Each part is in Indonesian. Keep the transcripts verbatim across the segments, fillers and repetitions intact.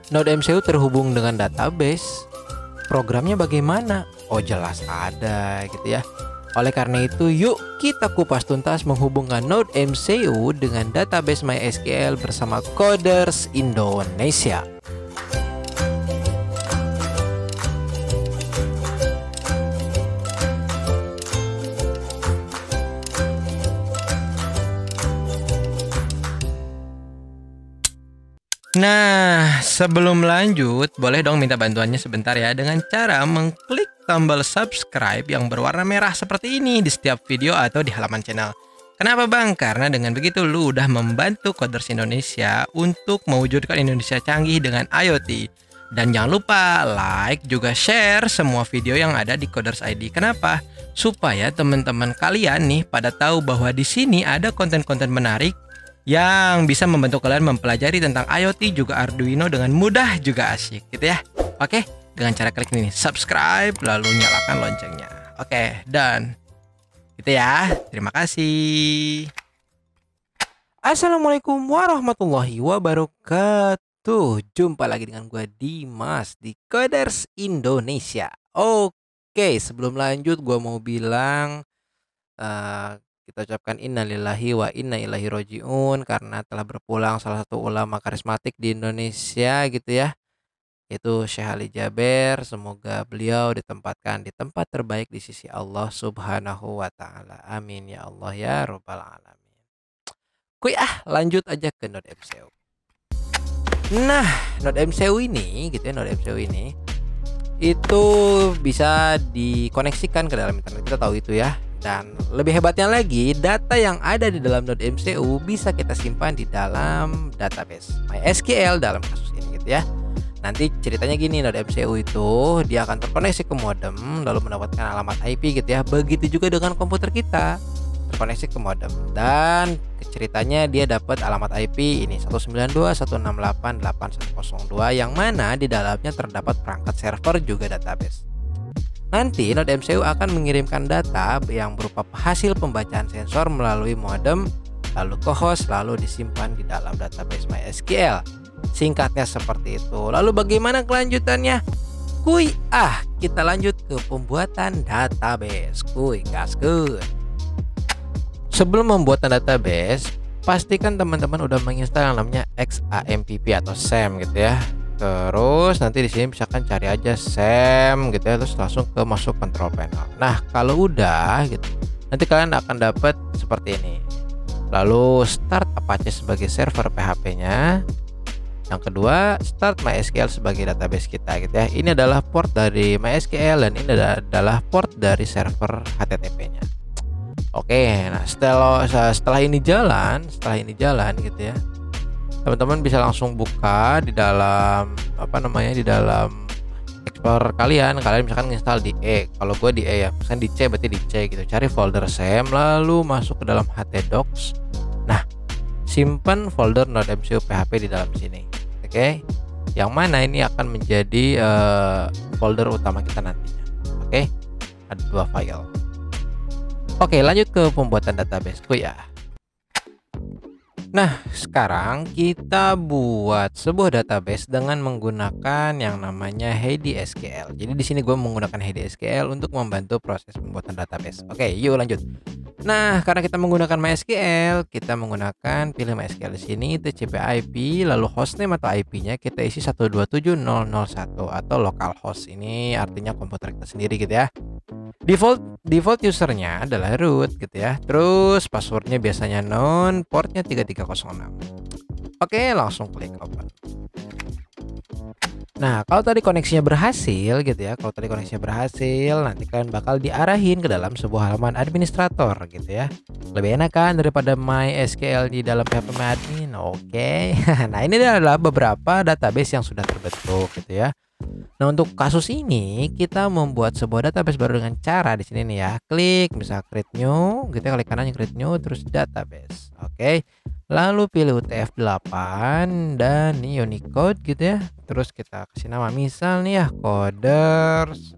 NodeMCU terhubung dengan database. Programnya bagaimana? Oh, jelas ada gitu ya. Oleh karena itu, yuk kita kupas tuntas menghubungkan NodeMCU dengan database MySQL bersama Coders Indonesia. Nah, sebelum lanjut, boleh dong minta bantuannya sebentar ya dengan cara mengklik tombol subscribe yang berwarna merah seperti ini di setiap video atau di halaman channel. Kenapa bang? Karena dengan begitu lu udah membantu Coders Indonesia untuk mewujudkan Indonesia canggih dengan IoT. Dan jangan lupa like juga share semua video yang ada di Coders I D. Kenapa? Supaya teman-teman kalian nih pada tahu bahwa di sini ada konten-konten menarik yang bisa membantu kalian mempelajari tentang IoT juga Arduino dengan mudah juga asyik gitu ya. Oke, dengan cara klik ini subscribe lalu nyalakan loncengnya. Oke, dan gitu ya. Terima kasih. Assalamualaikum warahmatullahi wabarakatuh. Jumpa lagi dengan gue Dimas di Coders Indonesia. Oke, sebelum lanjut gue mau bilang uh, kita ucapkan innalillahi wa inna ilaihi rojiun karena telah berpulang salah satu ulama karismatik di Indonesia gitu ya, yaitu Syekh Ali Jaber. Semoga beliau ditempatkan di tempat terbaik di sisi Allah Subhanahu wa taala. Amin ya Allah ya rabbal alamin. Kuy ah, lanjut aja ke NodeMCU. Nah, NodeMCU ini gitu ya, NodeMCU ini itu bisa dikoneksikan ke dalam internet, kita tahu itu ya. Dan lebih hebatnya lagi, data yang ada di dalam NodeMCU bisa kita simpan di dalam database MySQL dalam kasus ini gitu ya. Nanti ceritanya gini, NodeMCU itu dia akan terkoneksi ke modem lalu mendapatkan alamat I P gitu ya. Begitu juga dengan komputer kita terkoneksi ke modem, dan ceritanya dia dapat alamat I P ini satu sembilan dua satu enam delapan delapan satu nol dua yang mana di dalamnya terdapat perangkat server juga database. Nanti NodeMCU akan mengirimkan data yang berupa hasil pembacaan sensor melalui modem lalu ke host lalu disimpan di dalam database MySQL. Singkatnya seperti itu. Lalu bagaimana kelanjutannya? Kuy ah, kita lanjut ke pembuatan database. Kuy gaskeun. Sebelum membuat database, pastikan teman-teman udah menginstal yang namanya XAMPP atau SAM gitu ya. Terus nanti di sini misalkan cari aja SAM gitu ya, terus langsung ke masuk control panel. Nah, kalau udah gitu, nanti kalian akan dapat seperti ini. Lalu start Apache sebagai server P H P-nya. Yang kedua, start MySQL sebagai database kita gitu ya. Ini adalah port dari MySQL dan ini adalah port dari server H T T P-nya. Oke, nah setelah setelah ini jalan, setelah ini jalan gitu ya, teman-teman bisa langsung buka di dalam apa namanya di dalam Explorer kalian. Kalian misalkan install di E, kalau gue di E ya, misalkan di C berarti di C gitu. Cari folder SAM lalu masuk ke dalam htdocs. Nah, simpan folder NodeMCU P H P di dalam sini. Oke, yang mana ini akan menjadi uh, folder utama kita nantinya. Oke, ada dua file. Oke, lanjut ke pembuatan database ku ya. Nah, sekarang kita buat sebuah database dengan menggunakan yang namanya HeidiSQL. Jadi di sini gue menggunakan HeidiSQL untuk membantu proses pembuatan database. Oke, yuk lanjut. Nah, karena kita menggunakan MySQL, kita menggunakan pilih MySQL di sini T C P I P, lalu hostname atau I P-nya kita isi satu dua tujuh nol nol satu atau localhost. Ini artinya komputer kita sendiri gitu ya. Default default usernya adalah root gitu ya. Terus passwordnya biasanya non, portnya tiga tiga nol enam. Oke, langsung klik open. Nah, kalau tadi koneksinya berhasil gitu ya, kalau tadi koneksinya berhasil, nanti kalian bakal diarahin ke dalam sebuah halaman administrator gitu ya. Lebih enak kan daripada MySQL di dalam P H P admin. Oke. Nah, ini adalah beberapa database yang sudah terbentuk gitu ya. Nah, untuk kasus ini kita membuat sebuah database baru dengan cara di sini nih ya. Klik misal create new, gitu ya, klik kanan create new terus database. Oke. Lalu pilih U T F delapan dan ini Unicode gitu ya. Terus kita kasih nama misal nih ya Coders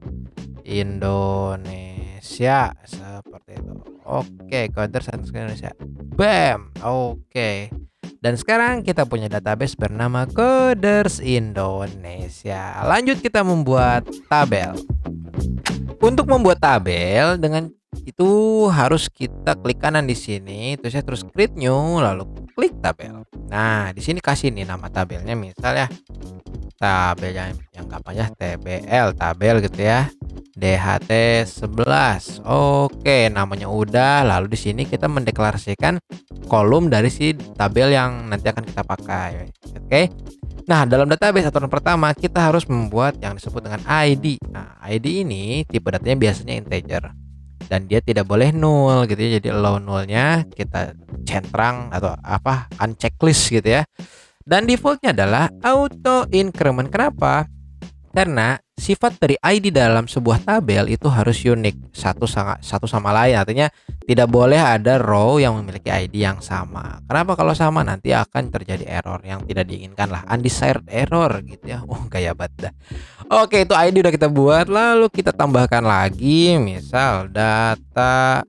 Indonesia seperti itu. Oke, Coders Indonesia. Bam. Oke. Dan sekarang kita punya database bernama Coders Indonesia. Lanjut kita membuat tabel. Untuk membuat tabel dengan itu harus kita klik kanan di sini, terus ya terus create new, lalu klik tabel. Nah, di sini kasih nih nama tabelnya, misal ya tabel yang yang gampang ya T B L, tabel gitu ya. D H T sebelas. Oke, namanya udah. Lalu di sini kita mendeklarasikan kolom dari si tabel yang nanti akan kita pakai. Oke. Nah, dalam database aturan pertama kita harus membuat yang disebut dengan I D. Nah, I D ini tipe datanya biasanya integer dan dia tidak boleh nol gitu ya. Jadi allow nolnya kita centrang atau apa unchecklist gitu ya. Dan defaultnya adalah auto increment. Kenapa? Karena sifat dari I D dalam sebuah tabel itu harus unik satu sama satu sama lain. Artinya tidak boleh ada row yang memiliki I D yang sama. Kenapa? Kalau sama nanti akan terjadi error yang tidak diinginkan lah, undesired error gitu ya. Oh, gaya banget dah. Oke, itu I D udah kita buat. Lalu kita tambahkan lagi misal data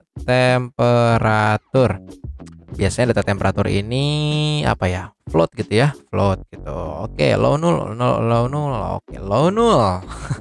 temperatur. Biasanya data temperatur ini apa ya? Float gitu ya, float gitu. Oke, low null, low, low null. Oke, low null.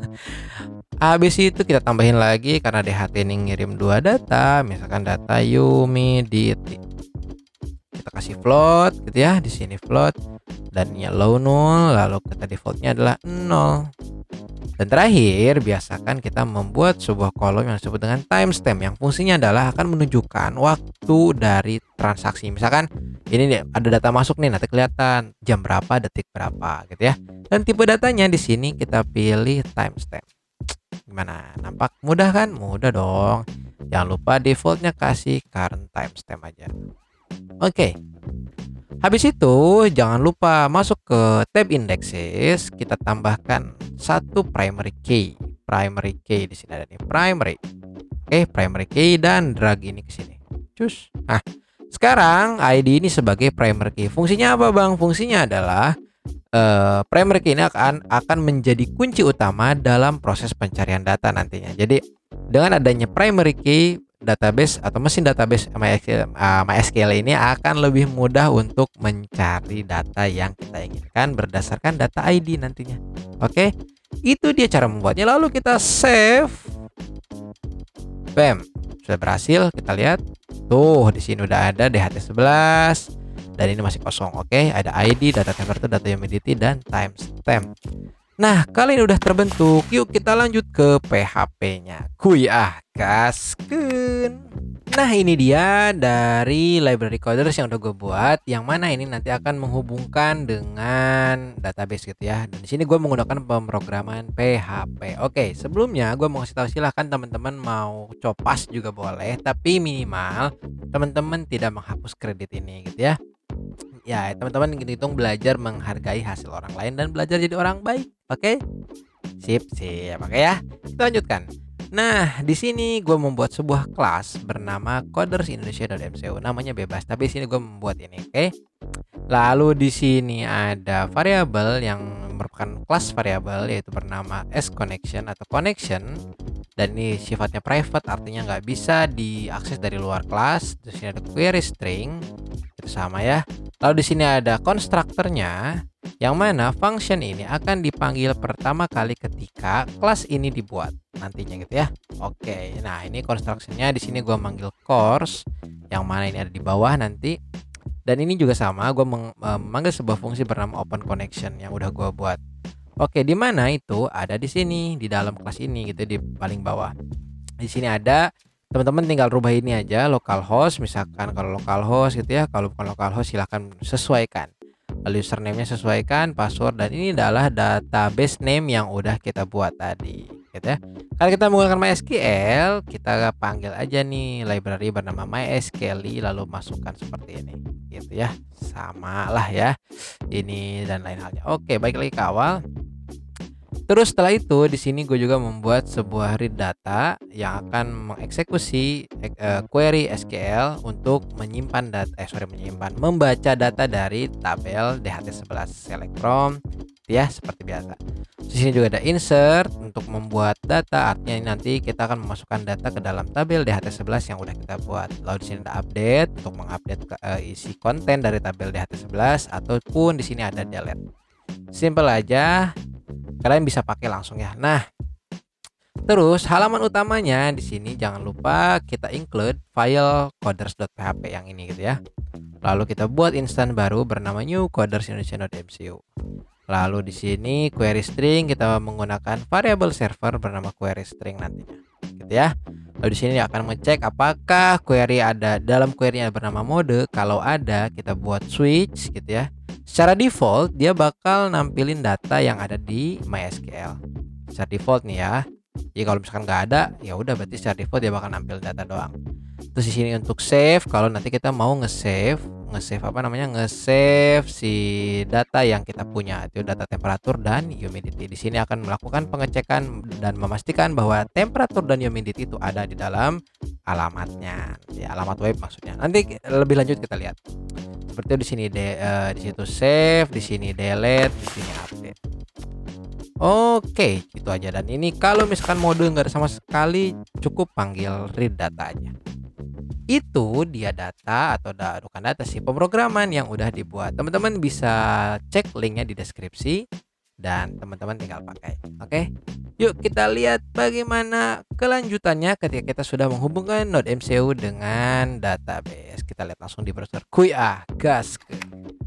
Habis itu kita tambahin lagi karena D H T ini ngirim dua data, misalkan data humidity. Kita kasih float gitu ya, di sini float dan ya low null, lalu kita defaultnya adalah nol. Dan terakhir, biasakan kita membuat sebuah kolom yang disebut dengan timestamp yang fungsinya adalah akan menunjukkan waktu dari transaksi. Misalkan ini nih, ada data masuk nih, nanti kelihatan jam berapa, detik berapa gitu ya. Dan tipe datanya di sini kita pilih timestamp. Gimana? Nampak mudah kan? Mudah dong. Jangan lupa defaultnya kasih current timestamp aja. Oke. Habis itu jangan lupa masuk ke tab indexes, kita tambahkan satu primary key. Primary key di sini ada nih primary. Oke, primary key dan drag ini ke sini. Cus. Nah, sekarang I D ini sebagai primary key. Fungsinya apa, Bang? Fungsinya adalah uh, primary key ini akan akan menjadi kunci utama dalam proses pencarian data nantinya. Jadi, dengan adanya primary key, database atau mesin database MySQL ini akan lebih mudah untuk mencari data yang kita inginkan berdasarkan data I D nantinya. Oke, itu dia cara membuatnya. Lalu kita save. Bam, sudah berhasil. Kita lihat tuh di sini udah ada D H T sebelas dan ini masih kosong. Oke, ada I D, data temperature, data humidity dan timestamp. Nah, kali ini udah terbentuk. Yuk kita lanjut ke P H P-nya. Kuy ah, gaskeun. Nah, ini dia dari library coders yang udah gue buat, yang mana ini nanti akan menghubungkan dengan database gitu ya. Dan di sini gue menggunakan pemrograman P H P. Oke, sebelumnya gue mau kasih tahu, silahkan teman-teman mau copas juga boleh, tapi minimal teman-teman tidak menghapus kredit ini gitu ya. Ya, teman-teman hitung belajar menghargai hasil orang lain dan belajar jadi orang baik. Oke? Sip, sip. Oke ya. Kita lanjutkan. Nah, di sini gue membuat sebuah kelas bernama coders indonesia.mcu. Namanya bebas, tapi di sini gue membuat ini, oke? Lalu di sini ada variabel yang merupakan kelas variabel yaitu bernama sConnection atau connection. Dan ini sifatnya private, artinya nggak bisa diakses dari luar kelas. Di sini ada query string, itu sama ya. Lalu di sini ada konstruktornya, yang mana function ini akan dipanggil pertama kali ketika kelas ini dibuat nantinya gitu ya. Oke, nah ini konstruksinya di sini gue manggil course, yang mana ini ada di bawah nanti. Dan ini juga sama, gue memanggil sebuah fungsi bernama open connection yang udah gue buat. Oke, di mana itu ada di sini di dalam kelas ini gitu, di paling bawah. Di sini ada, teman-teman tinggal rubah ini aja localhost, misalkan kalau localhost gitu ya. Kalau bukan localhost silahkan sesuaikan. Lalu username-nya sesuaikan, password, dan ini adalah database name yang udah kita buat tadi gitu ya. Kalau kita menggunakan MySQL, kita panggil aja nih library bernama MySQL, lalu masukkan seperti ini gitu ya. Sama lah ya ini dan lain halnya. Oke, balik lagi ke awal. Terus setelah itu di sini gue juga membuat sebuah read data yang akan mengeksekusi uh, query S Q L untuk menyimpan data eh sorry menyimpan membaca data dari tabel D H T sebelas select from ya, seperti biasa. Di sini juga ada insert untuk membuat data, artinya nanti kita akan memasukkan data ke dalam tabel D H T sebelas yang udah kita buat. Lalu di sini ada update untuk mengupdate uh, isi konten dari tabel D H T sebelas, ataupun di sini ada delete. Simple aja, kalian bisa pakai langsung ya. Nah, terus halaman utamanya di sini jangan lupa kita include file coders.php yang ini gitu ya. Lalu kita buat instan baru bernama new coders-indonesia.mcu. Lalu di sini query string kita menggunakan variable server bernama query string nantinya, gitu ya. Lalu di sini akan mengecek apakah query ada dalam query yang bernama mode. Kalau ada, kita buat switch gitu ya. Secara default dia bakal nampilin data yang ada di MySQL. Secara default nih ya. Jadi kalau misalkan nggak ada, ya udah berarti secara default dia bakal nampil data doang. Terus di sini untuk save, kalau nanti kita mau nge-save, nge-save apa namanya? Nge-save si data yang kita punya, itu data temperatur dan humidity. Di sini akan melakukan pengecekan dan memastikan bahwa temperatur dan humidity itu ada di dalam alamatnya. Ya, alamat web maksudnya. Nanti lebih lanjut kita lihat. Seperti di sini de, uh, di situ save, di sini delete, di sini update. Oke, itu aja. Dan ini kalau misalkan mode nggak ada sama sekali, cukup panggil read data aja. Itu dia data atau da, bukan data sih, pemrograman yang udah dibuat. Teman-teman bisa cek linknya di deskripsi dan teman-teman tinggal pakai. Oke, yuk kita lihat bagaimana kelanjutannya ketika kita sudah menghubungkan NodeMCU dengan database. Kita lihat langsung di browser. Kuy ah, gas ke.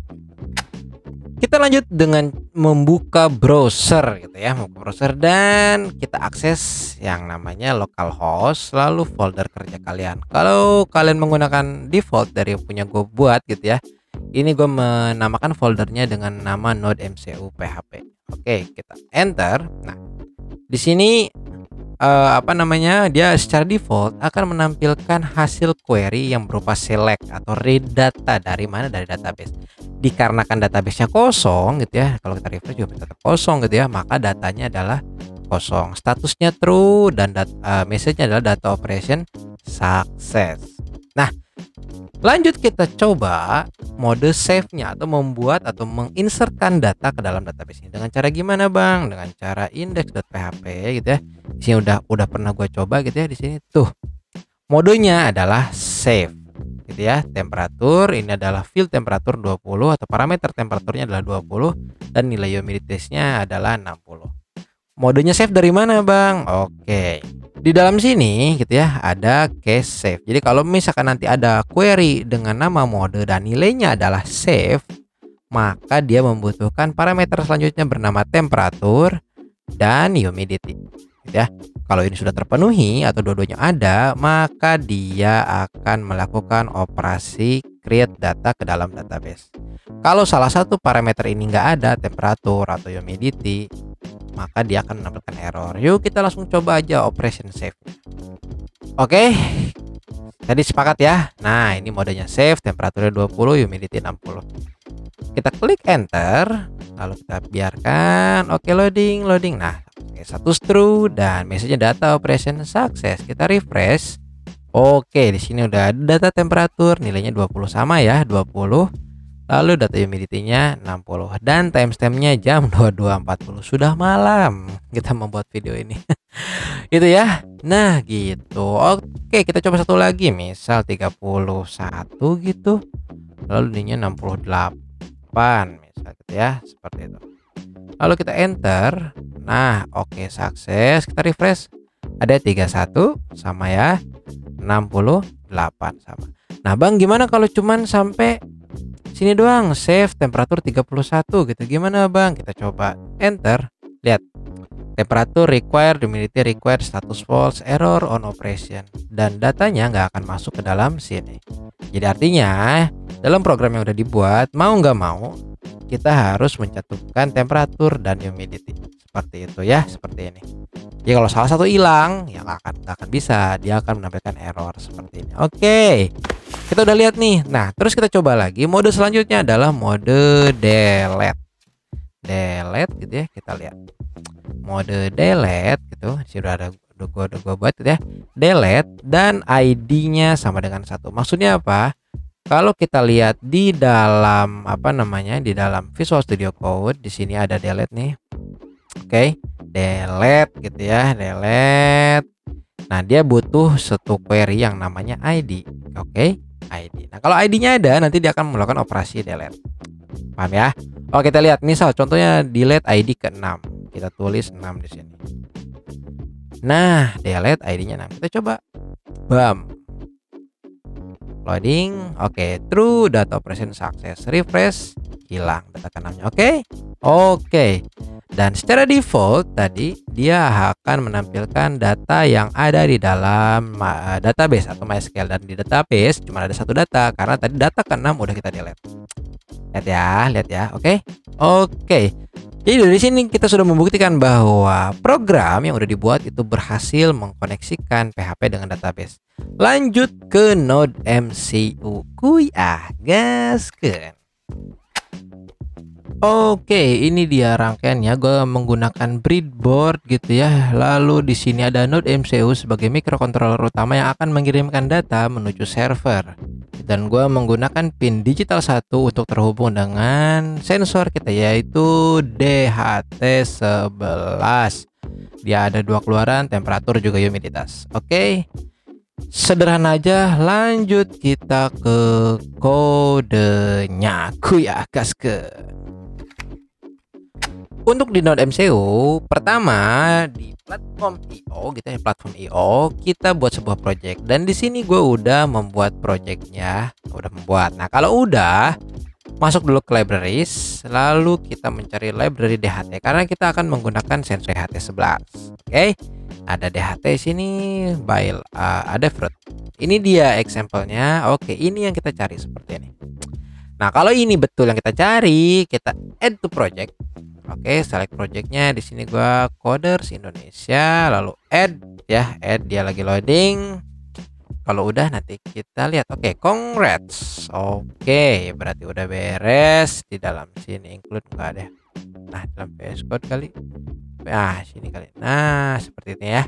Kita lanjut dengan membuka browser gitu ya, membuka browser dan kita akses yang namanya localhost, lalu folder kerja kalian. Kalau kalian menggunakan default dari yang punya gue buat gitu ya, ini gue menamakan foldernya dengan nama NodeMCU PHP. Oke, kita enter. Nah, di sini uh, apa namanya, dia secara default akan menampilkan hasil query yang berupa select atau read data dari mana, dari database. Dikarenakan database-nya kosong gitu ya, kalau kita refresh juga tetap kosong gitu ya, maka datanya adalah kosong, statusnya true, dan dat, uh, message-nya adalah data operation success. Nah, lanjut kita coba mode save-nya atau membuat atau menginsertkan data ke dalam database ini. Dengan cara gimana bang? Dengan cara index.php gitu ya. Di sini udah udah pernah gue coba gitu ya. Di sini tuh modenya adalah save gitu ya. Temperatur ini adalah field temperatur dua puluh atau parameter temperaturnya adalah dua puluh dan nilai humidity-nya adalah enam puluh. Modenya save dari mana bang? Oke, di dalam sini gitu ya ada case save. Jadi kalau misalkan nanti ada query dengan nama mode dan nilainya adalah save, maka dia membutuhkan parameter selanjutnya bernama temperatur dan humidity gitu ya. Kalau ini sudah terpenuhi atau dua-duanya ada, maka dia akan melakukan operasi create data ke dalam database. Kalau salah satu parameter ini nggak ada, temperatur atau humidity, maka dia akan mendapatkan error. Yuk kita langsung coba aja operation save. Oke, tadi sepakat ya. Nah, ini modenya save, temperaturnya dua puluh, humidity enam puluh. Kita klik enter, lalu kita biarkan. Oke, loading, loading. Nah, status true dan message data operation success. Kita refresh. Oke, di sini udah ada data temperatur, nilainya dua puluh sama ya, dua puluh. Lalu data humidity-nya enam puluh dan timestamp-nya jam dua puluh dua empat puluh. Sudah malam kita membuat video ini. Itu ya. Nah, gitu. Oke, kita coba satu lagi, misal tiga puluh satu gitu. Lalu ininya enam puluh delapan misal gitu ya, seperti itu. Lalu kita enter. Nah, oke, sukses. Kita refresh. Ada tiga puluh satu sama ya, enam puluh delapan sama. Nah, Bang, gimana kalau cuman sampai sini doang, save temperatur tiga puluh satu gitu. Gimana bang? Kita coba enter. Lihat. Temperatur required, humidity required, status false, error on operation. Dan datanya nggak akan masuk ke dalam sini. Jadi artinya dalam program yang udah dibuat, mau nggak mau kita harus mencantumkan temperatur dan humidity. Seperti itu ya, seperti ini. Jadi kalau salah satu hilang, ya nggak akan nggak akan bisa. Dia akan menampilkan error seperti ini. Oke. Kita udah lihat nih. Nah, terus kita coba lagi. Mode selanjutnya adalah mode delete. Delete gitu ya. Kita lihat. Mode delete gitu. Sudah ada udah gua udah gua buat gitu ya. Delete dan I D-nya sama dengan satu. Maksudnya apa? Kalau kita lihat di dalam apa namanya? Di dalam Visual Studio Code, di sini ada delete nih. Oke, delete gitu ya, delete. Nah, dia butuh satu query yang namanya I D. Oke, I D. Nah, kalau I D-nya ada, nanti dia akan melakukan operasi delete. Paham ya? Oke, kita lihat misal contohnya delete I D ke enam. Kita tulis enam di sini. Nah, delete I D-nya enam. Kita coba. Bam. Loading. Oke, true, data operation success. Refresh, hilang data ke enam-nya. Oke. Oke. Dan secara default tadi dia akan menampilkan data yang ada di dalam uh, database atau MySQL, dan di database cuma ada satu data karena tadi data ke enam udah kita delete. Lihat ya, lihat ya. Oke. Oke. Jadi dari sini kita sudah membuktikan bahwa program yang udah dibuat itu berhasil mengkoneksikan P H P dengan database. Lanjut ke NodeMCU. Kuy ah, gaskeun. Oke, ini dia rangkaiannya. Gue menggunakan breadboard gitu ya. Lalu di sini ada NodeMCU sebagai microcontroller utama yang akan mengirimkan data menuju server. Dan gue menggunakan pin digital satu untuk terhubung dengan sensor kita, yaitu D H T sebelas. Dia ada dua keluaran, temperatur juga humiditas. Oke, sederhana aja. Lanjut kita ke kodenya. Kuya ke Untuk di NodeMCU, pertama di platform I O gitu ya, platform I O kita buat sebuah project, dan di sini gue udah membuat projectnya, udah membuat. Nah, kalau udah masuk dulu ke libraries, lalu kita mencari library D H T karena kita akan menggunakan sensor D H T sebelas. Oke, ada D H T sini, file uh, ada fruit. Ini dia example-nya. Oke, ini yang kita cari seperti ini. Nah, kalau ini betul yang kita cari, kita add to project. Oke, select projectnya. Di sini gua Coders Indonesia, lalu add ya, add, dia lagi loading. Kalau udah nanti kita lihat. Oke, congrats. Oke, berarti udah beres. Di dalam sini include enggak ada. Nah, dalam V S Code kali. Nah, sini kali. Nah, seperti ini ya.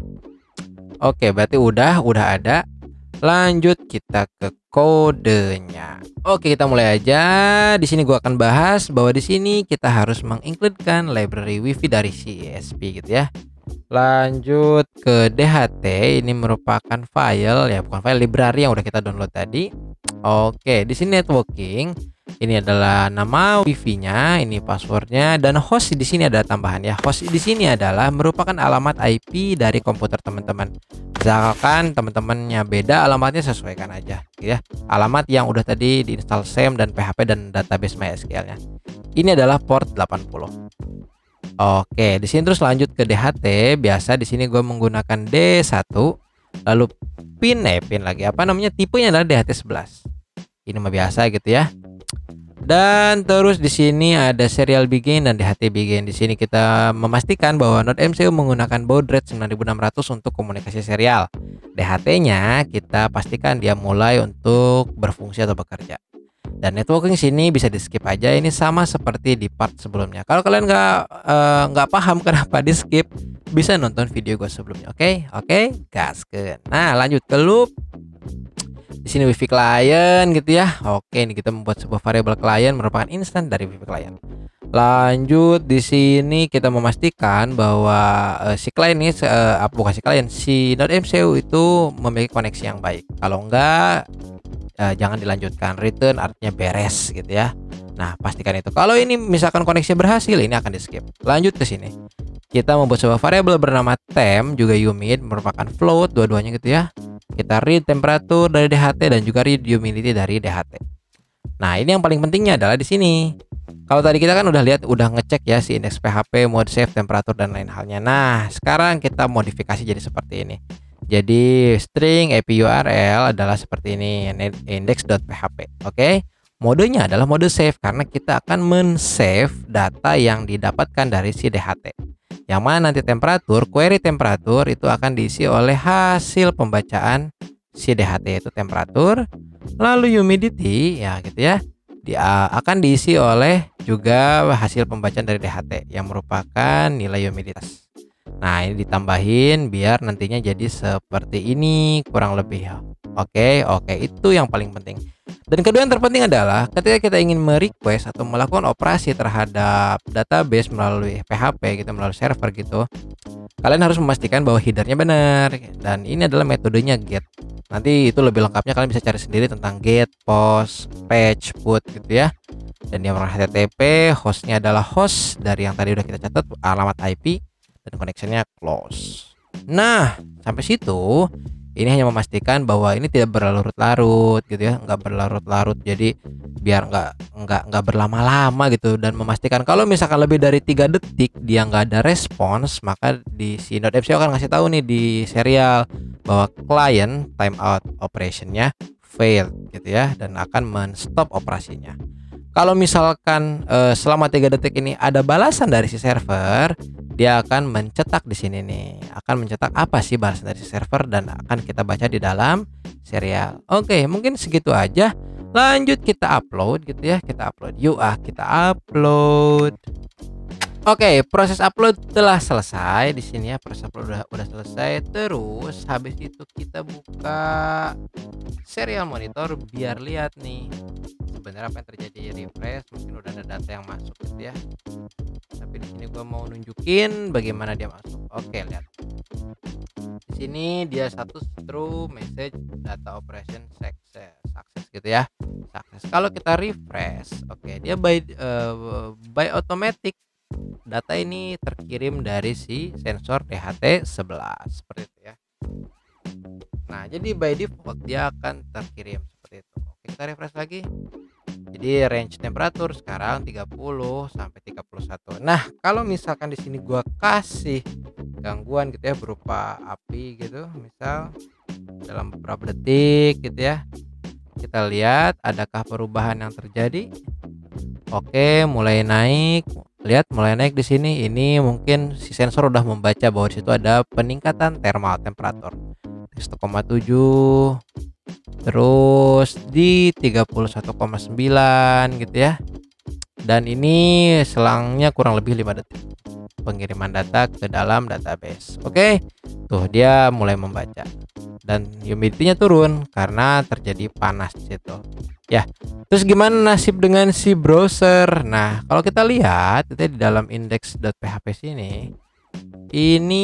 Oke, berarti udah udah ada. Lanjut kita ke kodenya. Oke, kita mulai aja. Di sini gua akan bahas bahwa di sini kita harus mengincludekan library WiFi dari C E S P gitu ya. Lanjut ke D H T, ini merupakan file ya, bukan file, library yang udah kita download tadi. Oke, di sini networking. Ini adalah nama WiFi-nya, ini passwordnya, dan host di sini ada tambahan ya. Host di sini adalah merupakan alamat I P dari komputer teman-teman. Misalkan teman-temannya beda, alamatnya sesuaikan aja ya. Alamat yang udah tadi diinstal S A M dan P H P dan database MySQL-nya. Ini adalah port delapan puluh. Oke, di sini terus lanjut ke D H T. Biasa di sini gue menggunakan D satu, lalu pin eh pin lagi apa namanya, tipenya adalah D H T sebelas. Ini mah biasa gitu ya. Dan terus di sini ada serial begin dan D H T begin. Di sini kita memastikan bahwa NodeMCU menggunakan baud rate sembilan ribu enam ratus untuk komunikasi serial. D H T-nya kita pastikan dia mulai untuk berfungsi atau bekerja. Dan networking sini bisa di skip aja. Ini sama seperti di part sebelumnya. Kalau kalian nggak uh, nggak paham kenapa di skip, bisa nonton video gue sebelumnya. Oke, oke, gaskeun. Nah, lanjut ke loop. Di sini WiFi client gitu ya. Oke, ini kita membuat sebuah variable client merupakan instance dari WiFi client. Lanjut di sini kita memastikan bahwa uh, si client ini uh, bukan si client, si NodeMCU itu memiliki koneksi yang baik. Kalau enggak, uh, jangan dilanjutkan. Return artinya beres gitu ya. Nah, pastikan itu. Kalau ini misalkan koneksi berhasil, ini akan di skip. Lanjut ke sini. Kita membuat sebuah variable bernama temp, juga humid, merupakan float dua-duanya gitu ya. Kita read temperatur dari D H T dan juga read humidity dari D H T. Nah, ini yang paling pentingnya adalah di sini. Kalau tadi kita kan udah lihat, udah ngecek ya si indeks P H P, mode save, temperatur dan lain halnya. Nah, sekarang kita modifikasi jadi seperti ini. Jadi string A P U R L adalah seperti ini, index.php. Oke. Modenya adalah mode save karena kita akan men-save data yang didapatkan dari si D H T. Yang mana nanti temperatur, query temperatur itu akan diisi oleh hasil pembacaan si D H T, yaitu temperatur. Lalu humidity ya gitu ya, dia akan diisi oleh juga hasil pembacaan dari D H T yang merupakan nilai humiditas. Nah, ini ditambahin biar nantinya jadi seperti ini kurang lebih ya. Oke, oke, itu yang paling penting. Dan kedua yang terpenting adalah ketika kita ingin merequest atau melakukan operasi terhadap database melalui P H P gitu, melalui server gitu, kalian harus memastikan bahwa headernya benar, dan ini adalah metodenya get. Nanti itu lebih lengkapnya kalian bisa cari sendiri tentang get, post, patch, put gitu ya. Dan yang H T T P, hostnya adalah host dari yang tadi udah kita catat, alamat I P, dan connectionnya close. Nah, sampai situ ini hanya memastikan bahwa ini tidak berlarut-larut gitu ya, nggak berlarut-larut, jadi biar nggak nggak nggak berlama-lama gitu, dan memastikan kalau misalkan lebih dari tiga detik dia nggak ada respons, maka di si Node.mco akan ngasih tahu nih di serial bahwa client timeout operationnya failed gitu ya, dan akan men-stop operasinya. Kalau misalkan eh, selama tiga detik ini ada balasan dari si server, dia akan mencetak di sini nih, akan mencetak apa sih balasan dari si server, dan akan kita baca di dalam serial. Oke, mungkin segitu aja. Lanjut kita upload gitu ya, kita upload. Yuk ah, kita upload. Oke, proses upload telah selesai di sini ya. Proses upload udah udah selesai. Terus habis itu kita buka serial monitor biar lihat nih sebenarnya apa yang terjadi. Refresh, mungkin udah ada data yang masuk gitu ya. Tapi di sini gua mau nunjukin bagaimana dia masuk. Oke, lihat. Di sini dia status true message data operation success, success gitu ya. Success. Kalau kita refresh, oke, dia by uh, by automatic data ini terkirim dari si sensor D H T sebelas seperti itu ya. Nah, jadi by default dia akan terkirim seperti itu. Oke, kita refresh lagi. Jadi range temperatur sekarang tiga puluh sampai tiga puluh satu. Nah, kalau misalkan di sini gua kasih gangguan gitu ya berupa api gitu, misal dalam beberapa detik gitu ya. Kita lihat adakah perubahan yang terjadi. Oke, mulai naik. Lihat mulai naik di sini. Ini mungkin si sensor udah membaca bahwa di situ ada peningkatan thermal temperatur satu koma tujuh, terus di tiga puluh satu koma sembilan gitu ya. Dan ini selangnya kurang lebih lima detik pengiriman data ke dalam database. Oke, tuh dia mulai membaca dan humidity-nya turun karena terjadi panas di situ. Ya, terus gimana nasib dengan si browser? Nah, kalau kita lihat itu di dalam index.php sini, ini,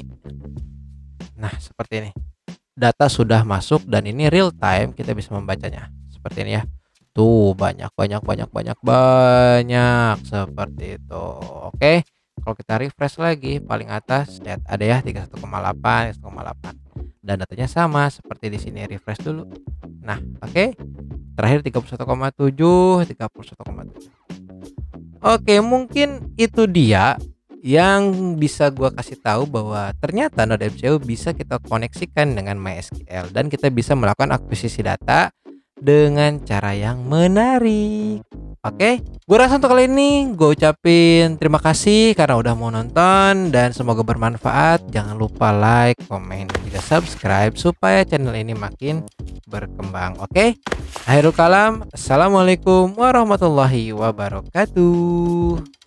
nah seperti ini, data sudah masuk dan ini real time, kita bisa membacanya seperti ini ya. Tuh banyak banyak banyak banyak banyak seperti itu. Oke, kalau kita refresh lagi paling atas lihat ada ya tiga puluh satu koma delapan, satu koma delapan, dan datanya sama seperti di sini. Refresh dulu. Nah, oke. Terakhir tiga puluh satu koma tujuh, tiga puluh satu koma tujuh. Oke, mungkin itu dia yang bisa gua kasih tahu bahwa ternyata Node.mco bisa kita koneksikan dengan MySQL dan kita bisa melakukan akuisisi data dengan cara yang menarik. Oke, gue rasa untuk kali ini gue ucapin terima kasih karena udah mau nonton dan semoga bermanfaat. Jangan lupa like, komen, dan juga subscribe supaya channel ini makin berkembang. Oke, akhirul kalam, assalamualaikum warahmatullahi wabarakatuh.